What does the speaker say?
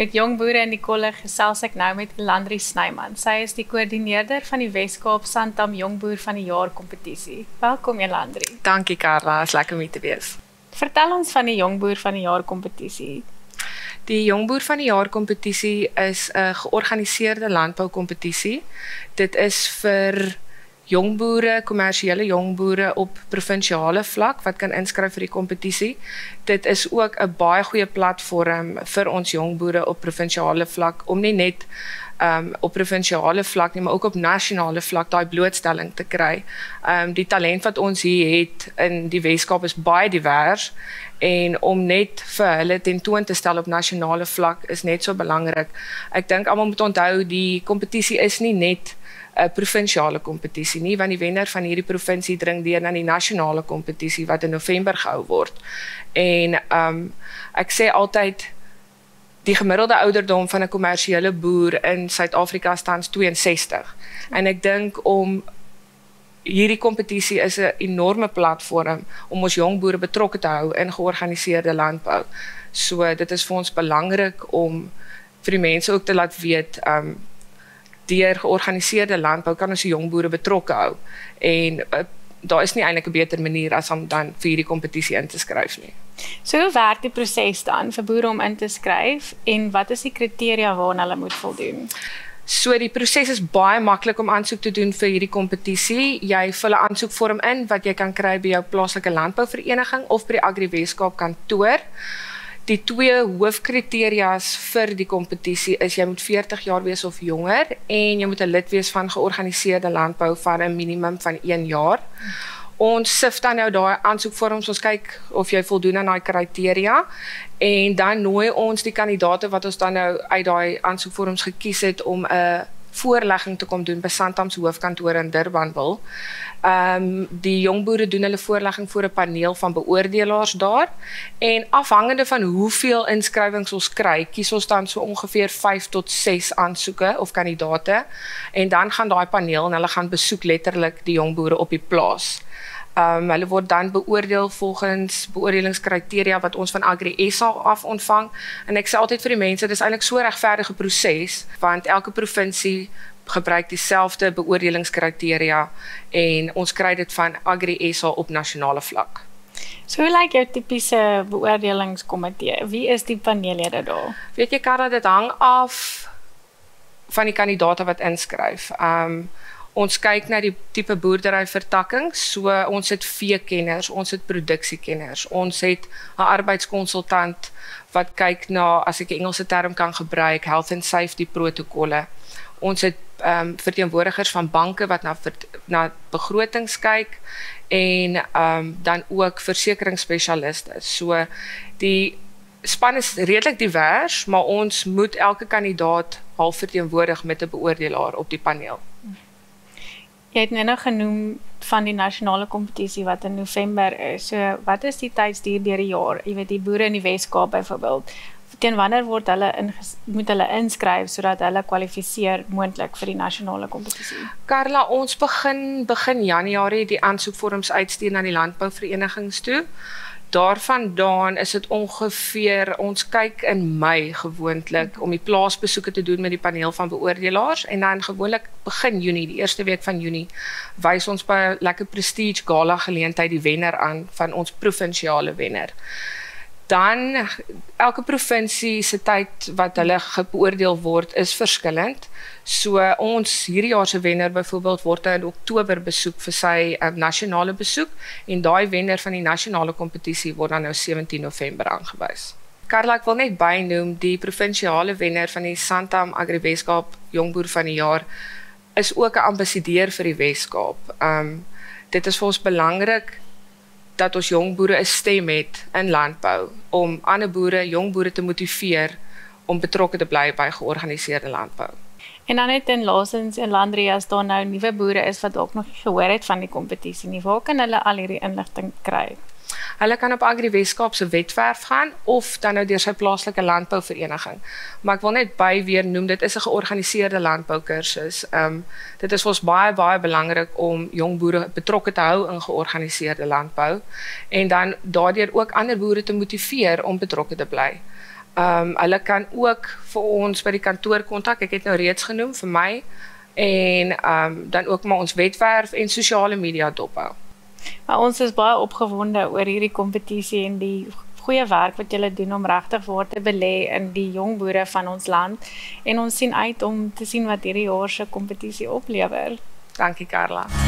Met Jong Boere in die Kolle gesels ek nou met Elandri Snyman. Sy is die koördineerder van die Weskaap Santam Jong Boer van die Jaar kompetisie. Welkom Elandri. Dankie Carla, is lekker om hier te wees. Vertel ons van die Jong Boer van die Jaar kompetisie. Die Jong Boer van die Jaar kompetisie is 'n georganiseerde landboukompetisie. Dit is vir jong boere, kommersiële jong boere op provinsiale vlak wat kan inskryf vir die kompetisie. Dit is ook 'n baie goeie platform vir ons jong boere op provinsiale vlak om nie net op provinsiale vlak nie, maar ook op nasionale vlak daai blootstelling te kry. Die talent wat ons hier het in die Weskaap is baie divers en om net vir hulle tentoon te stel op nasionale vlak is net so belangrik. Ek dink almal moet onthou die kompetisie is nie net 'n provinsiale kompetisie nie, want die wenner van hierdie provinsie dring deur na die nasionale kompetisie wat in November gehou word. En ek sê altyd die gemiddelde ouderdom van 'n kommersiële boer in Suid-Afrika is tans 62. En ek dink om hierdie kompetisie is 'n enorme platform om ons jong boere betrokke te hou in georganiseerde landbou. So dit is vir ons belangrik om vir die mense ook te laat weet deur georganiseerde landbou kan ons die jong boere betrokke hou. En daar is nie eintlik 'n beter manier as om dan vir hierdie kompetisie in te skryf nie. So hoe werk die proses dan vir boere om in te skryf en wat is die kriteria waaraan hulle moet voldoen? So die proses is baie maklik om aansoek te doen vir hierdie kompetisie. Jy vul 'n aansoekvorm in wat jy kan kry by jou plaaslike landbouvereniging of by die Agri Weskaap kantoor. Die twee hoofkriteria's vir die kompetisie is jy moet 40 jaar wees of jonger en jy moet 'n lid wees van georganiseerde landbou van 'n minimum van 1 jaar. Ons sif dan nou daai aansoekvorms, ons kyk of jy voldoen aan daai kriteria en dan nooi ons die kandidaate wat ons dan nou uit daai aansoekvorms gekies het om 'n voorlegging te kom doen by Santam se hoofkantoor in Durbanville. Die jong boere doen hulle voorlegging voor 'n paneel van beoordelaars daar en afhangende van hoeveel inskrywings ons kry, kies ons dan so ongeveer 5 tot 6 aansoeke of kandidaate en dan gaan daai paneel en hulle gaan besoek letterlik die jong boere op die plaas. Hulle word dan beoordeel volgens beoordelingskriteria wat ons van Agri SA af ontvang en ek sê altyd vir die mense dis eintlik so 'n regverdige proses want elke provinsie gebruik dieselfde beoordelingskriteria en ons kry dit van Agri SA op nasionale vlak. So hoe lyk jou tipiese beoordelingskomitee? Wie is die paneellede daar? Weet jy Karla, dit hang af van die kandidaate wat inskryf. Ons kyk na die tipe boerderyvertakking, so ons het veekenners, ons het produksiekenners, ons het 'n arbeidskonsultant wat kyk na, as ek 'n Engelse term kan gebruik, health and safety protokolle. Ons het verteenwoordigers van banke wat na begrotings kyk en dan ook versekeringsspesialiste. So die span is redelik divers, maar ons moet elke kandidaat half verteenwoordig met 'n beoordelaar op die paneel. Jy het nou genoem van die nasionale kompetisie wat in November is. So wat is die tydsduur deur die jaar? Jy weet die boere in die Weskaap byvoorbeeld. Teen wanneer word moet hulle inskryf sodat hulle kwalifiseer moontlik vir die nasionale kompetisie? Karla, ons begin Januarie die aansoekvorms uitstuur na die landbouverenigings toe. Daarvandaan is dit ongeveer, ons kyk in Mei gewoonlik om die plaasbesoeke te doen met die paneel van beoordelaars en dan gewoonlik begin Junie, die eerste week van Junie, wys ons by 'n lekker prestige gala geleentheid die wenner aan van ons provinsiale wenner. Dan elke provinsie se tyd wat hulle beoordeel word is verskillend. So ons hierdie jaar se wenner byvoorbeeld word in Oktober besoek vir sy nasionale besoek en daai wenner van die nasionale kompetisie word dan nou 17 November aangewys. Karla, ek wil net bynoem die provinsiale wenner van die Santam Agri Weskaap Jong Boer van die Jaar is ook 'n ambassadeur vir die Weskaap. Dit is vir ons belangrik dat ons jong boere 'n stem het in landbou om ander boere, jong boere te motiveer om betrokke te bly by georganiseerde landbou. En dan net in laasens en Elandri, as daar nou nuwe boere is wat dalk nog nie gehoor het van die kompetisie nie, waar kan hulle al hierdie inligting kry? Hulle kan op Agri Weskaap se webwerf gaan of dan nou deur sy plaaslike landbouvereniging. Maar ek wil net weer noem, dit is 'n georganiseerde landboukursus. Dit is vir ons baie belangrik om jong boere betrokke te hou in georganiseerde landbou en dan daardeur ook ander boere te motiveer om betrokke te bly. Hulle kan ook vir ons by die kantoor kontak. Ek het nou reeds genoem vir my en dan ook maar ons webwerf en sosiale media dophou. Maar ons is baie opgewonde oor hierdie kompetisie en die goeie werk wat julle doen om regtig waar te belê in die jong boere van ons land en ons sien uit om te sien wat hierdie jaar se kompetisie oplewer. Dankie Karla.